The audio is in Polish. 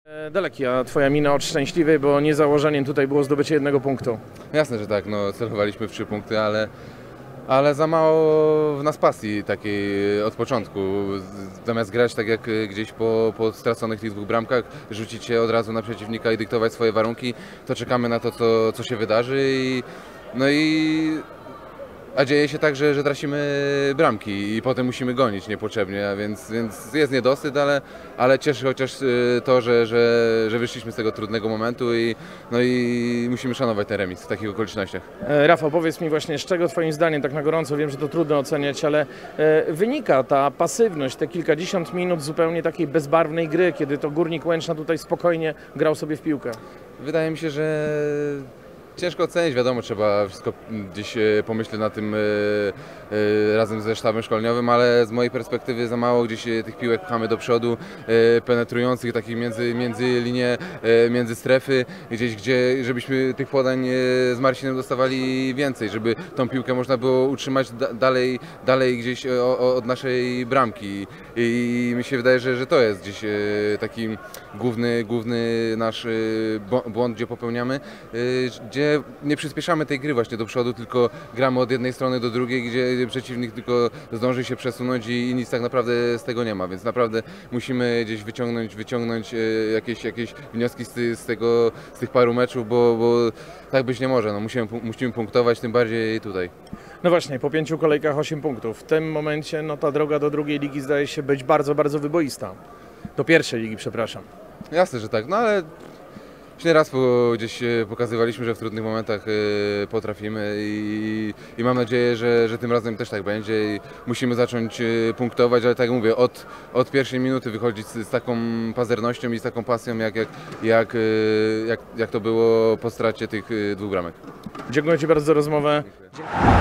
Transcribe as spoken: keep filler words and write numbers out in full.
Daleki, a twoja mina od szczęśliwej, bo nie założeniem tutaj było zdobycie jednego punktu. Jasne, że tak, no celowaliśmy w trzy punkty, ale, ale za mało w nas pasji takiej od początku. Zamiast grać tak jak gdzieś po, po straconych tych dwóch bramkach, rzucić się od razu na przeciwnika i dyktować swoje warunki, to czekamy na to, co, co się wydarzy i no i a dzieje się tak, że, że tracimy bramki i potem musimy gonić niepotrzebnie, a więc, więc jest niedosyt, ale, ale cieszy chociaż to, że, że, że wyszliśmy z tego trudnego momentu i, no i musimy szanować ten remis w takich okolicznościach. E, Rafał, powiedz mi właśnie, z czego twoim zdaniem, tak na gorąco, wiem, że to trudno oceniać, ale e, wynika ta pasywność, te kilkadziesiąt minut zupełnie takiej bezbarwnej gry, kiedy to Górnik Łęczna tutaj spokojnie grał sobie w piłkę? Wydaje mi się, że ciężko ocenić, wiadomo, trzeba wszystko gdzieś pomyśleć na tym razem ze sztabem szkoleniowym, ale z mojej perspektywy za mało gdzieś tych piłek pchamy do przodu, penetrujących takich między, między linie, między strefy, gdzieś gdzie, żebyśmy tych podań z Marcinem dostawali więcej, żeby tą piłkę można było utrzymać dalej, dalej gdzieś od naszej bramki i mi się wydaje, że, że to jest gdzieś taki główny, główny nasz błąd, gdzie popełniamy, gdzie nie przyspieszamy tej gry właśnie do przodu, tylko gramy od jednej strony do drugiej, gdzie przeciwnik tylko zdąży się przesunąć i, i nic tak naprawdę z tego nie ma, więc naprawdę musimy gdzieś wyciągnąć, wyciągnąć jakieś, jakieś wnioski z, z, tego, z tych paru meczów, bo, bo tak być nie może, no, musimy, musimy punktować, tym bardziej tutaj. No właśnie, po pięciu kolejkach osiem punktów. W tym momencie no, ta droga do drugiej ligi zdaje się być bardzo, bardzo wyboista. Do pierwszej ligi, przepraszam. Jasne, że tak, no ale już nie raz gdzieś pokazywaliśmy, że w trudnych momentach potrafimy i, i mam nadzieję, że, że tym razem też tak będzie i musimy zacząć punktować, ale tak jak mówię, od, od pierwszej minuty wychodzić z, z taką pazernością i z taką pasją, jak, jak, jak, jak, jak to było po stracie tych dwóch bramek. Dziękuję Ci bardzo za rozmowę. Dziękuję.